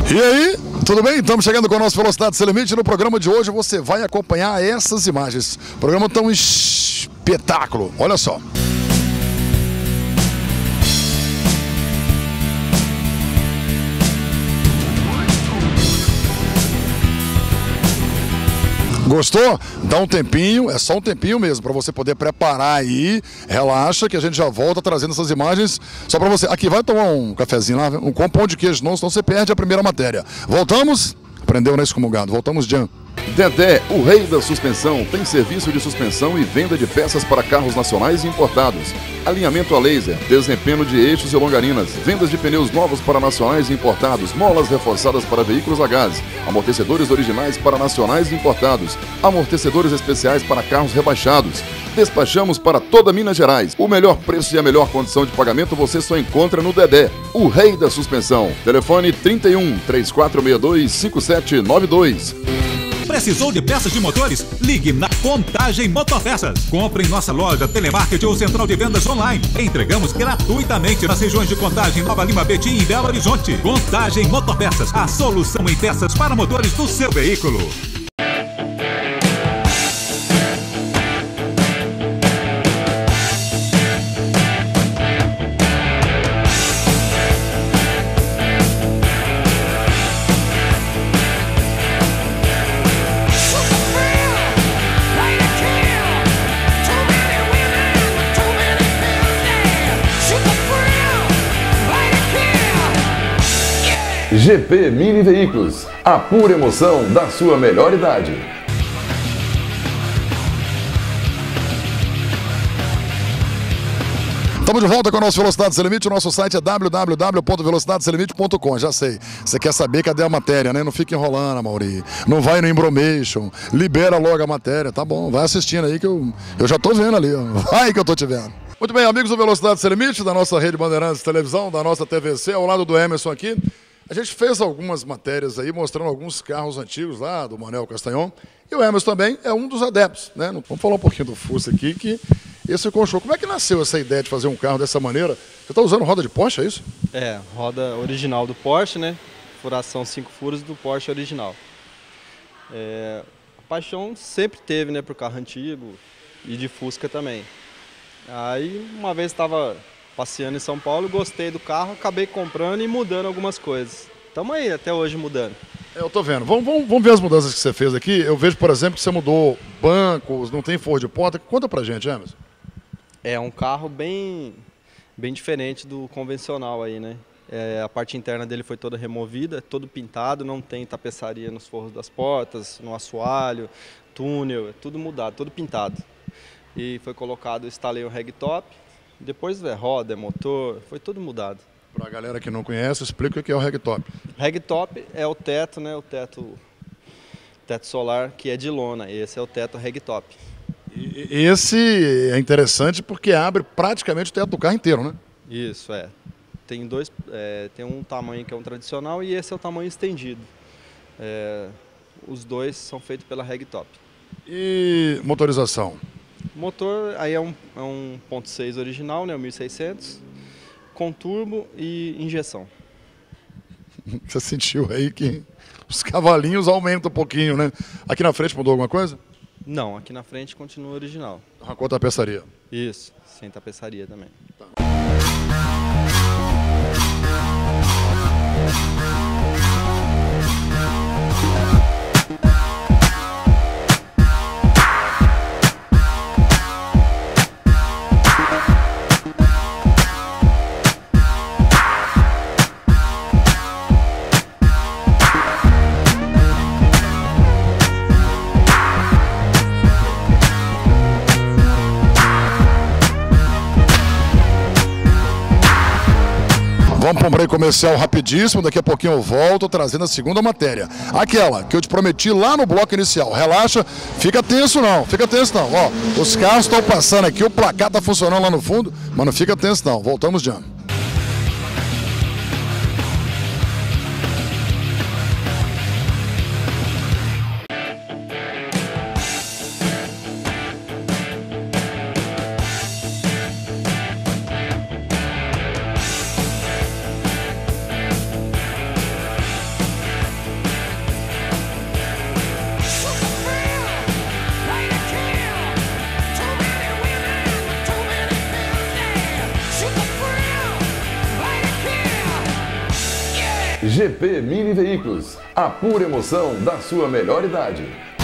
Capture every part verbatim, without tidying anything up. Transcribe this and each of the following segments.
E aí, tudo bem? Estamos chegando com o nosso Velocidade Sem Limite. No programa de hoje você vai acompanhar essas imagens. Programa tão espetáculo. Olha só. Gostou? Dá um tempinho, é só um tempinho mesmo, para você poder preparar aí. Relaxa que a gente já volta trazendo essas imagens só para você. Aqui, vai tomar um cafezinho lá, um com pão de queijo, não, senão você perde a primeira matéria. Voltamos? Aprendeu, né, excomungado? Voltamos, Jean. Dedé, o rei da suspensão, tem serviço de suspensão e venda de peças para carros nacionais e importados. Alinhamento a laser, desempenho de eixos e longarinas, vendas de pneus novos para nacionais e importados, molas reforçadas para veículos a gás, amortecedores originais para nacionais e importados, amortecedores especiais para carros rebaixados. Despachamos para toda Minas Gerais. O melhor preço e a melhor condição de pagamento você só encontra no Dedé, o rei da suspensão. Telefone trinta e um, três quatro seis dois, cinco sete nove dois. Precisou de peças de motores? Ligue na Contagem Motopeças. Compre em nossa loja, telemarketing ou central de vendas online. Entregamos gratuitamente nas regiões de Contagem, Nova Lima, Betim e Belo Horizonte. Contagem Motopeças, a solução em peças para motores do seu veículo. G P Mini Veículos, a pura emoção da sua melhor idade. Estamos de volta com o nosso Velocidade Sem Limite. O nosso site é w w w ponto velocidade sem limite ponto com. Já sei, você quer saber cadê a matéria, né? Não fica enrolando, Mauri. Não vai no Embromation. Libera logo a matéria. Tá bom, vai assistindo aí que eu, eu já tô vendo ali. Ó. Vai que eu tô te vendo. Muito bem, amigos do Velocidade Sem Limite, da nossa rede Bandeirantes de Televisão, da nossa T V C, ao lado do Emerson aqui. A gente fez algumas matérias aí mostrando alguns carros antigos lá do Manuel Castanhon. E o Emerson também é um dos adeptos, né? Vamos falar um pouquinho do Fusca aqui, que esse ficou um show. Como é que nasceu essa ideia de fazer um carro dessa maneira? Você está usando roda de Porsche, é isso? É, roda original do Porsche, né? Furação cinco furos do Porsche original. É, a paixão sempre teve, né, por carro antigo e de Fusca também. Aí uma vez estava passeando em São Paulo, gostei do carro, acabei comprando e mudando algumas coisas. Estamos aí até hoje mudando. É, eu tô vendo. Vamos, vamos, vamos ver as mudanças que você fez aqui. Eu vejo, por exemplo, que você mudou bancos, não tem forro de porta. Conta pra gente, Emerson. É um carro bem, bem diferente do convencional aí, né? É, a parte interna dele foi toda removida, todo pintado, não tem tapeçaria nos forros das portas, no assoalho, túnel, é tudo mudado, tudo pintado. E foi colocado, instalei um ragtop. Depois é roda, é motor, foi tudo mudado. Para a galera que não conhece, explica o que é o ragtop. Ragtop é o teto, né? O teto, teto solar que é de lona. Esse é o teto ragtop. E esse é interessante porque abre praticamente o teto do carro inteiro, né? Isso, é. Tem dois, é, tem um tamanho que é um tradicional e esse é o tamanho estendido. É, os dois são feitos pela ragtop. E motorização? O motor aí é um, é um ponto seis original, né, mil e seiscentos, com turbo e injeção. Você sentiu aí que os cavalinhos aumentam um pouquinho, né? Aqui na frente mudou alguma coisa? Não, aqui na frente continua original. Arrancou a tapeçaria? Isso, sem tapeçaria também. Tá. Vamos para um break comercial rapidíssimo, daqui a pouquinho eu volto trazendo a segunda matéria. Aquela que eu te prometi lá no bloco inicial. Relaxa, fica tenso não, fica tenso não. Ó, os carros estão passando aqui, o placar está funcionando lá no fundo, mas não fica tenso não. Voltamos já. G P Mini Veículos, a pura emoção da sua melhor idade.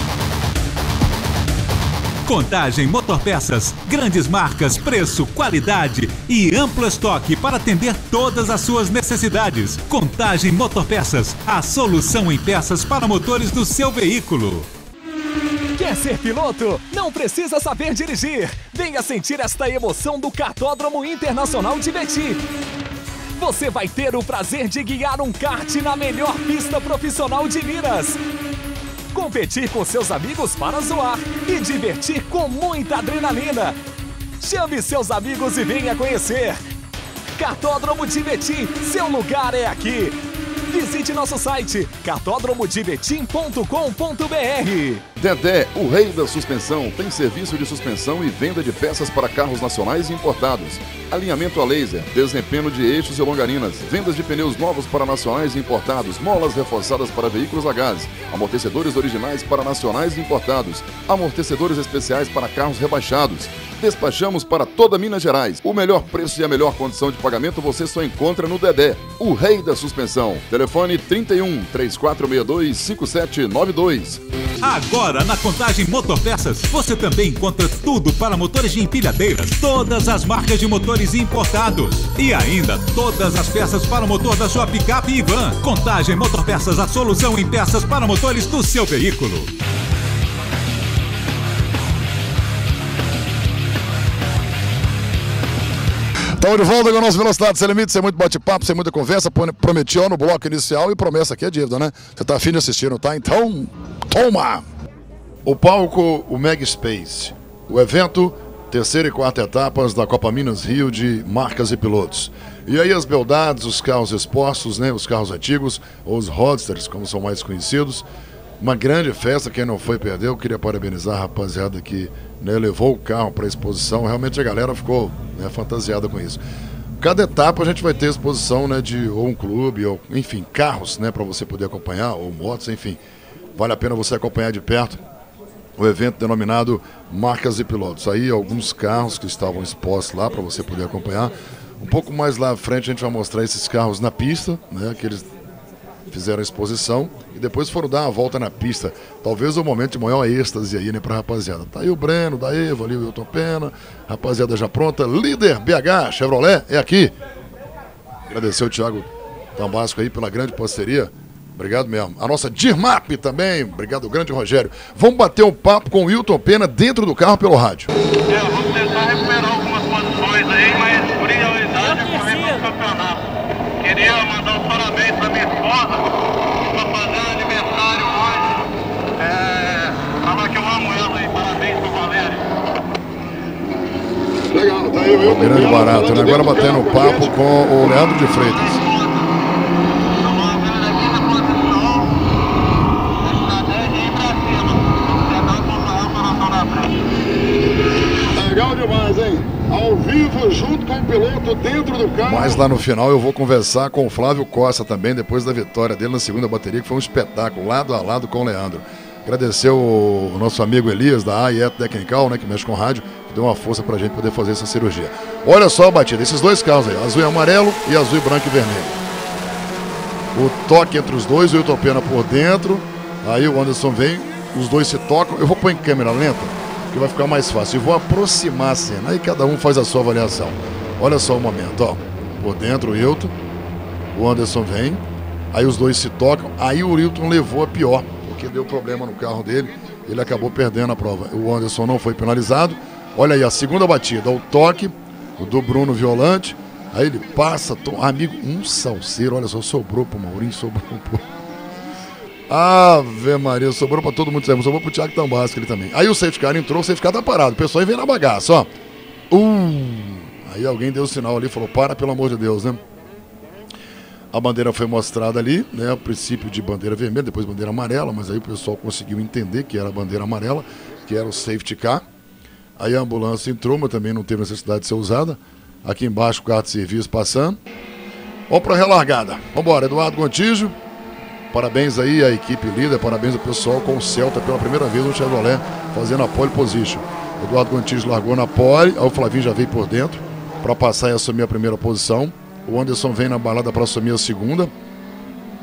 Contagem Motorpeças, grandes marcas, preço, qualidade e amplo estoque para atender todas as suas necessidades. Contagem Motorpeças, a solução em peças para motores do seu veículo. Quer ser piloto? Não precisa saber dirigir. Venha sentir esta emoção do Kartódromo Internacional de Betim. Você vai ter o prazer de guiar um kart na melhor pista profissional de Minas. Competir com seus amigos para zoar e divertir com muita adrenalina. Chame seus amigos e venha conhecer. Kartódromo de Betim, seu lugar é aqui. Visite nosso site kartódromo de betim ponto com ponto br. Dedé, o rei da suspensão, tem serviço de suspensão e venda de peças para carros nacionais e importados. Alinhamento a laser, desempenho de eixos e longarinas, vendas de pneus novos para nacionais e importados, molas reforçadas para veículos a gás, amortecedores originais para nacionais e importados, amortecedores especiais para carros rebaixados. Despachamos para toda Minas Gerais. O melhor preço e a melhor condição de pagamento você só encontra no Dedé, o rei da suspensão. Telefone trinta e um, três quatro seis dois, cinco sete nove dois. Agora na Contagem Motorpeças você também encontra tudo para motores de empilhadeiras, todas as marcas de motores importados e ainda todas as peças para o motor da sua picape e van. Contagem Motorpeças, a solução em peças para motores do seu veículo. Estamos de volta com o nosso Velocidade Sem Limite, sem muito bate-papo, sem muita conversa. Prometi ó, no bloco inicial e promessa aqui é dívida, né? Você tá afim de assistir, não tá? Então, toma! O palco, o Mega Space. O evento, terceira e quarta etapas da Copa Minas Rio de marcas e pilotos. E aí as beldades, os carros expostos, né? Os carros antigos, ou os roadsters, como são mais conhecidos. Uma grande festa, quem não foi perdeu. Queria parabenizar a rapaziada que né, levou o carro para a exposição. Realmente a galera ficou né, fantasiada com isso. Cada etapa a gente vai ter exposição né, de ou um clube, ou enfim, carros né, para você poder acompanhar, ou motos, enfim. Vale a pena você acompanhar de perto o evento denominado Marcas e Pilotos. Aí alguns carros que estavam expostos lá para você poder acompanhar. Um pouco mais lá à frente a gente vai mostrar esses carros na pista, né, que eles fizeram a exposição e depois foram dar uma volta na pista. Talvez o momento de maior êxtase aí, né, pra rapaziada. Tá aí o Breno, da Eva, ali o Wilton Pena, rapaziada já pronta. Líder B H Chevrolet é aqui. Agradecer o Thiago Tambasco aí pela grande parceria. Obrigado mesmo. A nossa Dirmap também. Obrigado, grande Rogério. Vamos bater um papo com o Wilton Pena dentro do carro pelo rádio. É, vamos tentar recuperar algumas posições aí, mas prioridade é correr no campeonato. Queria mandar um parabéns pra minha esposa, que tá fazendo aniversário hoje. É, falar que eu amo ela aí, parabéns pro Valério. Legal, tá aí o Wilton Pena. Grande barato, né? Agora batendo um papo com o Leandro de Freitas. Legal demais, hein? Ao vivo, junto com o piloto dentro do carro. Mas lá no final eu vou conversar com o Flávio Costa também, depois da vitória dele na segunda bateria, que foi um espetáculo, lado a lado com o Leandro. Agradecer o nosso amigo Elias, da A I E T Technical, né, que mexe com rádio, que deu uma força pra gente poder fazer essa cirurgia. Olha só a batida, esses dois carros aí, azul e amarelo e azul e branco e vermelho. O toque entre os dois, o Wilton Pena por dentro, aí o Anderson vem, os dois se tocam. Eu vou pôr em câmera lenta, que vai ficar mais fácil. E vou aproximar a cena. Aí cada um faz a sua avaliação. Olha só o momento, ó. Por dentro o Wilton, o Anderson vem, aí os dois se tocam. Aí o Wilton levou a pior, porque deu problema no carro dele. Ele acabou perdendo a prova. O Anderson não foi penalizado. Olha aí a segunda batida, o toque, o do Bruno Violante. Aí ele passa, to... amigo, um salseiro. Olha só, sobrou pro Maurinho, sobrou pro... Ave Maria, sobrou pra todo mundo, sobrou pro Thiago Tambasco ele também. Aí o safety car entrou, o safety car tá parado, o pessoal vem na bagaça, ó. Uh, aí alguém deu o sinal ali, falou, para pelo amor de Deus, né? A bandeira foi mostrada ali, né? O princípio de bandeira vermelha, depois bandeira amarela, mas aí o pessoal conseguiu entender que era a bandeira amarela, que era o safety car. Aí a ambulância entrou, mas também não teve necessidade de ser usada. Aqui embaixo o carro de serviço passando. Vamos pra relargada. Vambora, Eduardo Gontijo. Parabéns aí à equipe líder, parabéns ao pessoal com o Celta pela primeira vez no Chevrolet fazendo a pole position. Eduardo Gontijo largou na pole, aí o Flavinho já veio por dentro para passar e assumir a primeira posição. O Anderson vem na balada para assumir a segunda.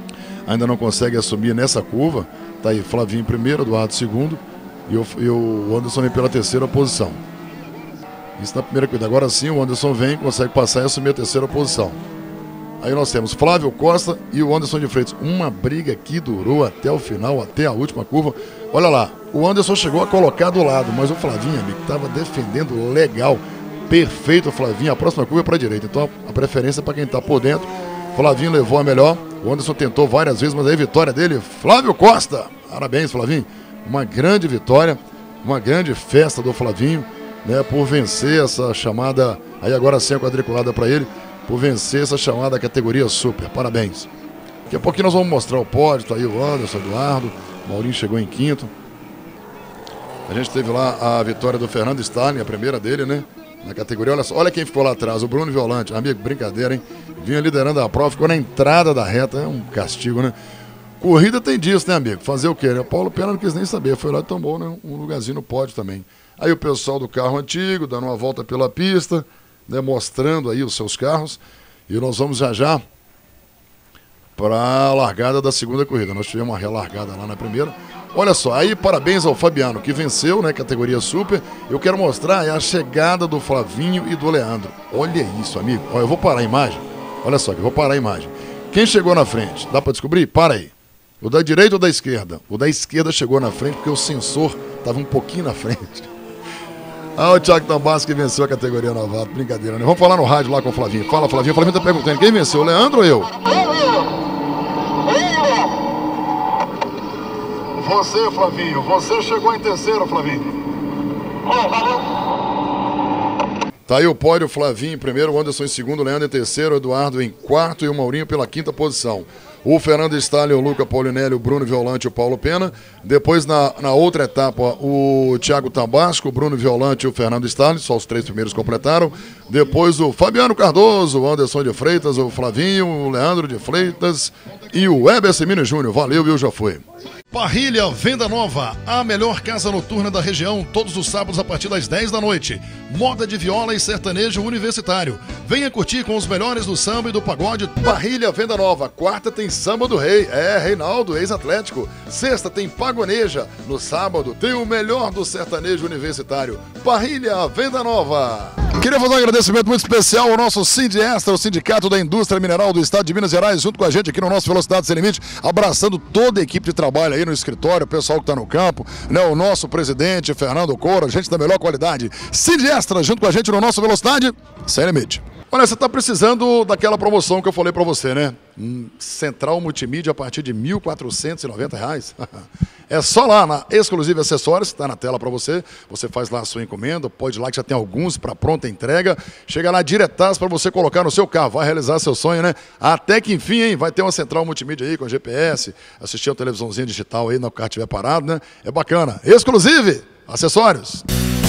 ainda não consegue assumir nessa curva. Tá aí, Flavinho em primeiro, Eduardo segundo e o, e o Anderson vem pela terceira posição. Isso na primeira corrida. Agora sim o Anderson vem, consegue passar e assumir a terceira posição. Aí nós temos Flávio Costa e o Anderson de Freitas. Uma briga que durou até o final, até a última curva. Olha lá, o Anderson chegou a colocar do lado, mas o Flavinho, amigo, estava defendendo legal. Perfeito o Flavinho, a próxima curva é para a direita. Então a preferência para quem está por dentro. Flavinho levou a melhor. O Anderson tentou várias vezes, mas aí a vitória dele, Flávio Costa. Parabéns, Flavinho. Uma grande vitória, uma grande festa do Flavinho, né, por vencer essa chamada, aí agora sim a quadriculada para ele, por vencer essa chamada categoria Super. Parabéns. Daqui a pouquinho nós vamos mostrar o pódio, tá aí o Anderson, o Eduardo, o Maurinho chegou em quinto. A gente teve lá a vitória do Fernando Stalin, a primeira dele, né? Na categoria, olha só, olha quem ficou lá atrás, o Bruno Violante, amigo, brincadeira, hein? Vinha liderando a prova, ficou na entrada da reta, é um castigo, né? Corrida tem disso, né, amigo? Fazer o quê? O Paulo Pena não quis nem saber, foi lá e tomou, né, um lugarzinho no pódio também. Aí o pessoal do carro antigo, dando uma volta pela pista, né, mostrando aí os seus carros, e nós vamos já já para a largada da segunda corrida. Nós tivemos uma relargada lá na primeira. Olha só, aí parabéns ao Fabiano, que venceu, né, categoria Super. Eu quero mostrar é a chegada do Flavinho e do Leandro. Olha isso, amigo. Olha, eu vou parar a imagem. Olha só, que eu vou parar a imagem. Quem chegou na frente? Dá para descobrir? Para aí. O da direita ou da esquerda? O da esquerda chegou na frente porque o sensor estava um pouquinho na frente. Ah, o Thiago Tambasco que venceu a categoria novato. Brincadeira, né? Vamos falar no rádio lá com o Flavinho. Fala, Flavinho. O Flavinho tá perguntando, quem venceu, o Leandro ou eu? Você, Flavinho. Você chegou em terceiro, Flavinho. Tá aí o pódio, o Flavinho em primeiro, o Anderson em segundo, o Leandro em terceiro, o Eduardo em quarto e o Maurinho pela quinta posição. O Fernando Stalin, o Luca Paulinelli, o Bruno Violante e o Paulo Pena. Depois, na, na outra etapa, o Thiago Tambasco, o Bruno Violante e o Fernando Stalin, só os três primeiros completaram. Depois o Fabiano Cardoso, o Anderson de Freitas, o Flavinho, o Leandro de Freitas e o Heber Semino Júnior. Valeu, viu? Já foi. Parrilha Venda Nova, a melhor casa noturna da região, todos os sábados a partir das dez da noite. Moda de viola e sertanejo universitário. Venha curtir com os melhores do samba e do pagode. Parrilha Venda Nova, quarta tem Samba do Rei, é, Reinaldo, ex-atlético. Sexta tem Pagoneja, no sábado tem o melhor do sertanejo universitário. Parrilha Venda Nova. Queria fazer um agradecimento muito especial ao nosso Sindiestra, o Sindicato da Indústria Mineral do Estado de Minas Gerais, junto com a gente aqui no nosso Velocidade Sem Limite, abraçando toda a equipe de trabalho aí no escritório, o pessoal que está no campo, né, o nosso presidente, Fernando Coura, gente da melhor qualidade. Sindiestra, junto com a gente no nosso Velocidade Sem Limite. Olha, você está precisando daquela promoção que eu falei para você, né? Central Multimídia a partir de mil quatrocentos e noventa reais. É só lá na Exclusive Acessórios, está na tela para você. Você faz lá a sua encomenda, pode ir lá que já tem alguns para pronta entrega. Chega lá diretaço para você colocar no seu carro, vai realizar seu sonho, né? Até que enfim, hein? Vai ter uma Central Multimídia aí com G P S, assistir a televisãozinha digital aí, no carro estiver parado, né? É bacana. Exclusive Acessórios.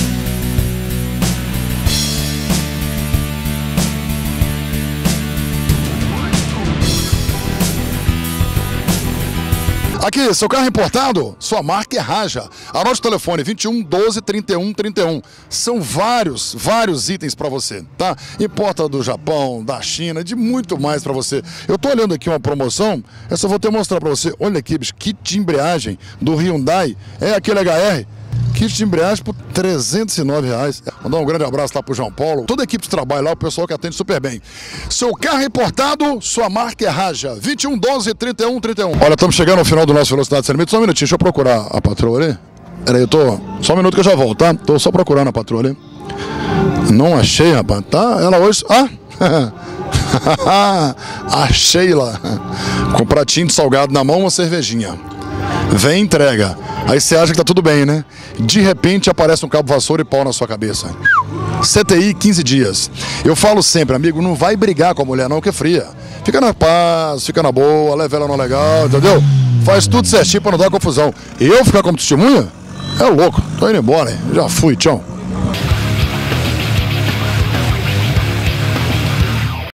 Aqui, seu carro importado, sua marca é Raja. Anote o telefone vinte e um, doze, trinta e um, trinta e um. São vários, vários itens para você, tá? Importa do Japão, da China, de muito mais para você. Eu tô olhando aqui uma promoção, eu só vou até mostrar para você. Olha aqui, bicho, kit de embreagem do Hyundai, é aquele H R. Kit de embreagem por trezentos e nove reais. Mandar um grande abraço lá pro João Paulo. Toda a equipe de trabalho lá, o pessoal que atende super bem. Seu carro importado, sua marca é Raja. vinte e um, doze, trinta e um, trinta e um. Olha, estamos chegando ao final do nosso Velocidade Sem Limite. Só um minutinho, deixa eu procurar a patroa ali. Peraí, eu tô... Só um minuto que eu já volto, tá? Tô só procurando a patroa ali. Não achei, rapaz. Tá? Ela hoje... Ah! A Sheila. Com pratinho de salgado na mão, uma cervejinha. Vem entrega. Aí você acha que tá tudo bem, né? De repente aparece um cabo vassoura e pau na sua cabeça. C T I quinze dias. Eu falo sempre, amigo, não vai brigar com a mulher não, que é fria. Fica na paz, fica na boa, leva ela no legal, entendeu? Faz tudo certinho pra não dar confusão. Eu ficar como testemunha? É louco. Tô indo embora, hein? Já fui, tchau.